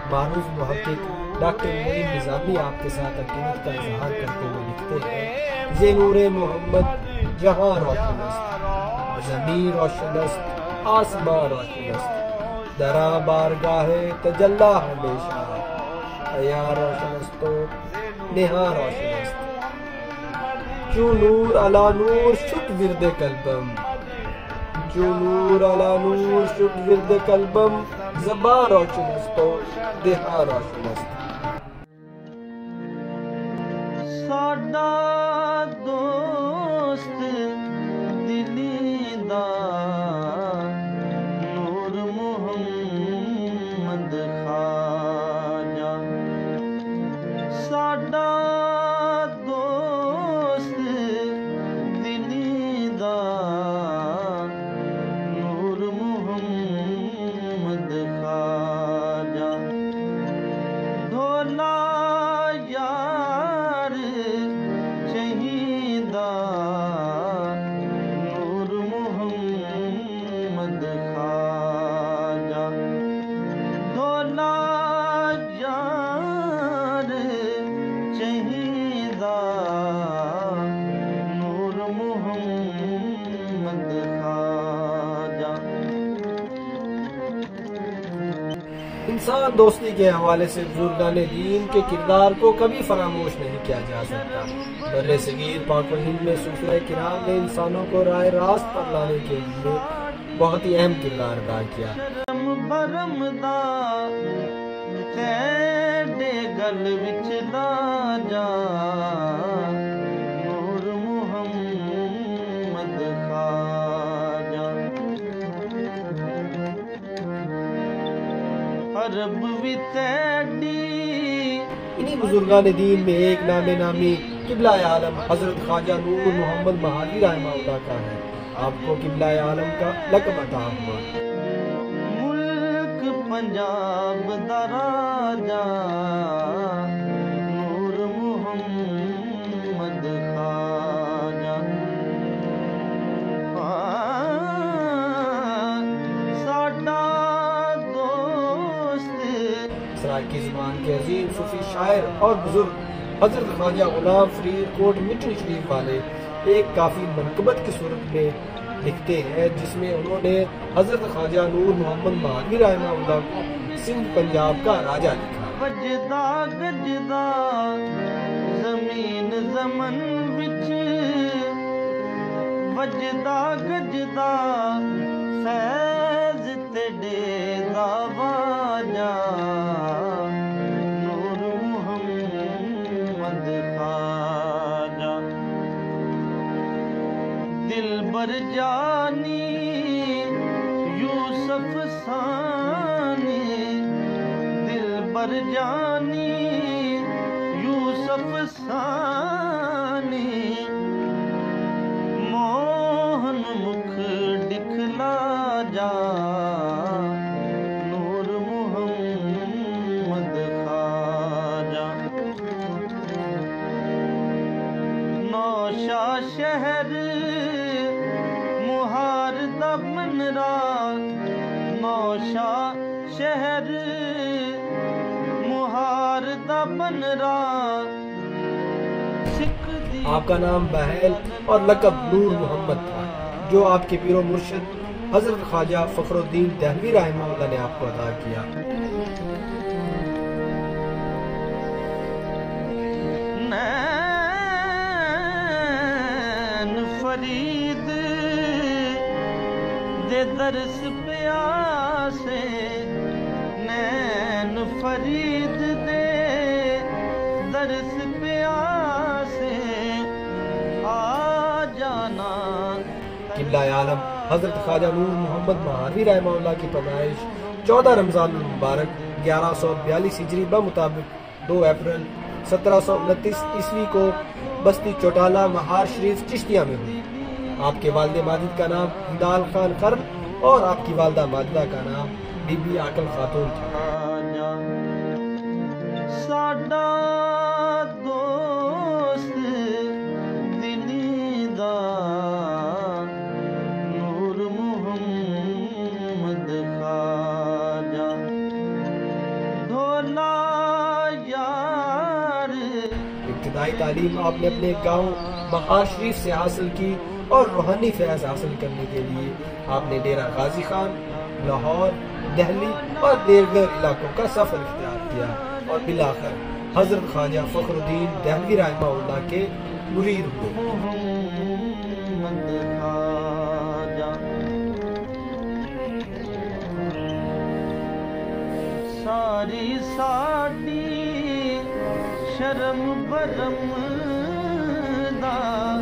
معروف محقق ڈاکٹر معین نظامی آپ کے ساتھ عقیدت کا اظہار کرتے ہوئے لکھتے ہیں: ز نور محمد جہاں روشن است، زمین روشن است، آسمان روشن است، درا بارگاہ تجلی ہمیشہ، حیا روشن است و نہا روشن است، چو نور علی نور شد ورد قلبم، جو نور علی نور شد ورد قلبم، زباں روشن است و دہا روشن است۔ ساڈا دوست دلی دا نور محمد خواجہ، ساڈا دوست دلی دا نور محمد خواجہ، ڈھولا یار چہیدہ نور محمد خواجہ، ڈھولا یار چہیدہ نور محمد خواجہ۔ انسان دوستی کے حوالے سے بزرگان دین کے کردار کو کبھی فراموش نہیں کیا جا سکتا۔ بر صغیر پاک و ہند میں صوفیاء کرام نے انسانوں کو راہ راست پر لانے کے لیے بہت ہی اہم کردار ادا کیا۔ برم دا خیڈے گل وچ لا جا نور محمد خواجہ، عرب وی تیڈی انہی بزرگان دین میں ایک نام نامی قبلہ عالم حضرت خواجہ نور محمد مہادی رحمہ اللہ کا ہے۔ آپ کو قبلہ عالم کا لقب عطا ہوا۔ ملک پنجاب دا راجا نور محمد خواجہ، ساڈا دوست سرائیکی زبان کے عظیم صوفی شاعر اور بزرگ حضرت خواجہ غلام فرید کوٹ مٹن شریف والے ایک کافی منقبت کی صورت میں لکھتے ہیں، جس میں انہوں نے حضرت خواجہ نور محمد مہادی رحمہ اللہ کو سندھ پنجاب کا راجہ لکھا۔ وجدا گجدا زمین زمن وچ، وجدا گجدا فیض تیڈے دا واجا نور محمد خواجہ، دلبر جانی یوسف ثانی، دلبر جانی یوسف ثانی، موہن مکھ دکھلا جا نور محمد خواجہ، نوشا شہر مہار دا منرا، نوشا شہر مہار دا بنرا، سکھ دی آپ کا نام بہل اور لقب نور محمد تھا، جو آپ کے پیر و مرشد حضرت خواجہ فخر الدین دہلوی رحمہ اللہ نے آپ کو عطا کیا۔ نین فرید دے درس پیاسے، نین فرید دے درس پیاسے، آ جانا قبلہ عالم حضرت خواجہ نور محمد مہادی رحمہ اللہ کی پیدائش 14 رمضان المبارک 1142 ہجری بمطابق 2 اپریل 1729 عیسوی کو بستی چوٹالہ مہار شریف چشتیہ میں ہوئی۔ آپ کے والد ماجد کا نام ہندال خان خرم اور آپ کی والدہ ماجدہ کا نام بی بی عاقل خاتون تھا۔ ساڈا دوست دلی دا نور محمد خواجہ، ڈھول ابتدائی تعلیم آپ نے اپنے گاؤں مہار شریف سے حاصل کی اور روحانی فیض حاصل کرنے کے لیے آپ نے ڈیرہ غازی خان، لاہور، دہلی اور دیگر علاقوں کا سفر اختیار کیا اور بالآخر حضرت خواجہ فخر الدین دہلوی رحمہ اللہ کے مرید ہوئے۔ ساری ساڈی شرم برم دا،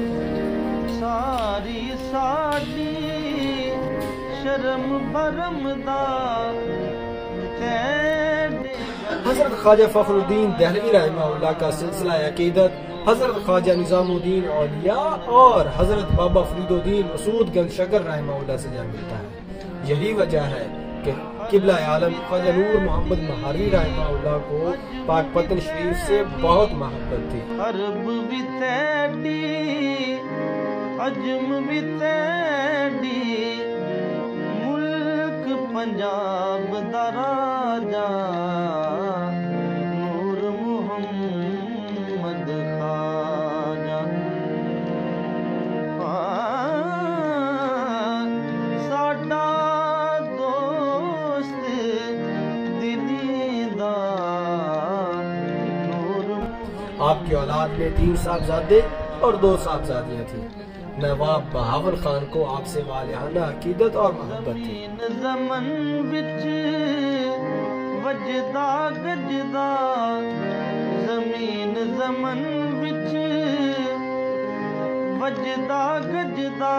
ساری ساڈی شرم برم دا، حضرت خواجہ فخر الدین دہلوی رحمہ اللہ کا سلسلہ عقیدت حضرت خواجہ نظام الدین اولیاء اور حضرت بابا فرید الدین مسعود گنج شکر رحمہ اللہ سے جا ملتا ہے۔ یہی وجہ ہے کہ قبلہ عالم خواجہ نور محمد مہاروی رحمہ اللہ کو پاک پتن شریف سے بہت محبت تھی۔ عرب بھی تیڈی، عجم بھی تیڈی، ملک پنجاب دا راجا نور محمد خواجہ، ساڈا دوست دلی دا نور۔ آپ کی اولاد میں 3 صاحبزادے اور 2 صاحبزادیاں تھیں۔ نواب بہاول خان کو آپ سے والہانہ عقیدت اور محبت تھی۔ زمن وچ وجدا گجدا، زمین زمن وچ وجدا گجدا،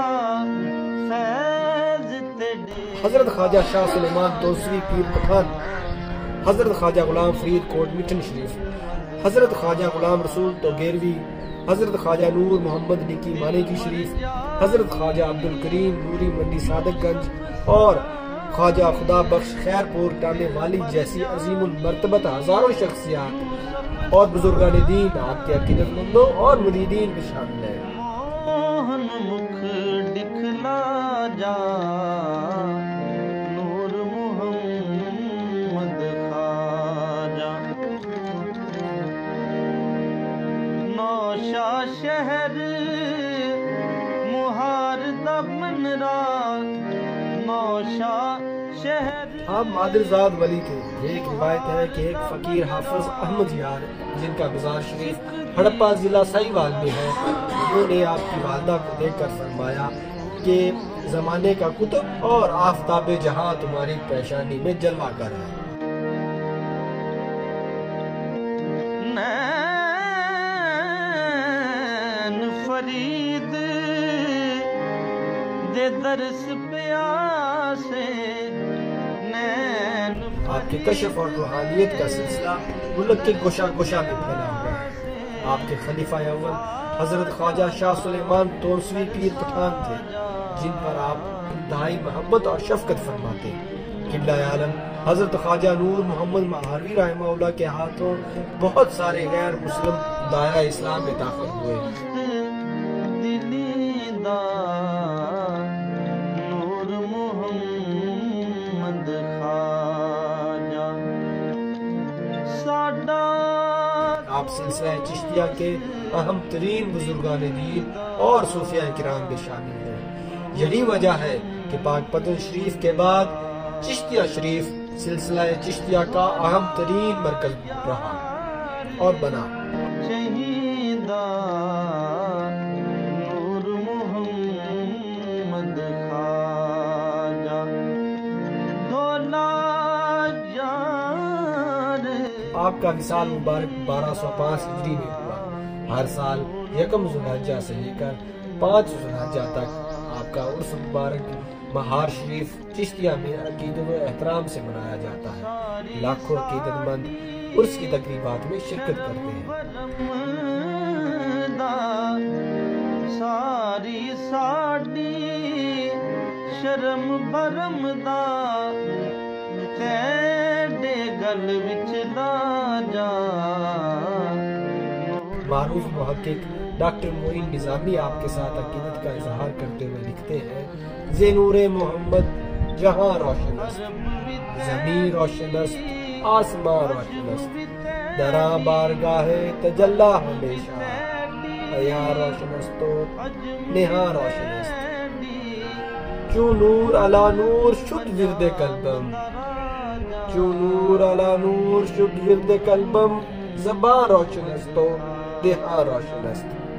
فیض تیڈے۔ حضرت خواجہ شاہ سلیمان توسوی پیر پٹھان، حضرت خواجہ غلام فرید کوٹ مٹن شریف، حضرت خواجہ غلام رسول توگیروی، حضرت خواجہ نور محمد نکی مانیکی شریف، حضرت خواجہ عبدالکریم نوری منڈی صادق گنج اور خواجہ خدا بخش خیر پور ٹانے والی جیسی عظیم المرتبت ہزاروں شخصیات اور بزرگان دین آپ کے عقیدت مندوں اور مریدین میں شامل ہیں۔ موہن مکھ دکھلا جا نور محمد خواجہ، نوشا شہر مہار دا منرا، نوشا شہر۔ آپ مادرزاد ولی تھے۔ یہ ایک روایت ہے کہ ایک فقیر حافظ احمد یار جن کا مزار شریف ہڑپا ضلع سہیوال میں ہے، انہوں نے آپ کی والدہ کو دیکھ کر فرمایا کہ زمانے کا کتب اور آفتاب جہاں تمہاری پیشانی میں جلوہ گر ہے۔ فرید دے درس پیاسے، نین آپ کے کشف اور روحانیت کا سلسلہ ملک کے گوشہ گوشہ میں پھیلا ہوا ہے۔ آپ کے خلیفہ اول حضرت خواجہ شاہ سلیمان توسوی پیر پٹھان تھے، جن پر آپ انتہائی محبت اور شفقت فرماتے۔ قبلہ عالم حضرت خواجہ نور محمد مہاروی رحمہ اللہ کے ہاتھوں بہت سارے غیر مسلم دائرہ اسلام میں داخل ہوئے۔ دلی دا نور محمد خواجہ، ساڈا آپ سلسلہ چشتیہ کے اہم ترین بزرگان دین اور صوفیاء کرام میں شامل ہیں۔ یہی وجہ ہے کہ پاک پتن شریف کے بعد چشتیہ شریف سلسلہ چشتیہ کا اہم ترین مرکز رہا اور بنا۔ شہیدہ نور محمد خواجہ، دولا جان۔ آپ کا وصال مبارک 1205 ہجری میں ہوا۔ ہر سال 1 ذوالحجہ سے لے کر 5 ذوالحجہ تک آپ کا عرس مبارک مہار شریف چشتیہ میں عقیدت و احترام سے منایا جاتا ہے۔ لاکھوں عقیدت مند عرس کی تقریبات میں شرکت کرتے ہیں۔ ساری ساڈی شرم برم دا، تیڈے گل وچ لا جا۔ معروف محقق ڈاکٹر معین نظامی آپ کے ساتھ عقیدت کا اظہار کرتے ہوئے لکھتے ہیں: ز نور محمد جہاں روشن است، زمین روشن است، آسمان روشن است، درا بارگاہ تجلا ہمیشہ حیا روشن است و نہا روشن است چون نور علی نور شد ورد قلبم چون نور علی نور شد ورد قلبم زبان روشن است و دہا روشن است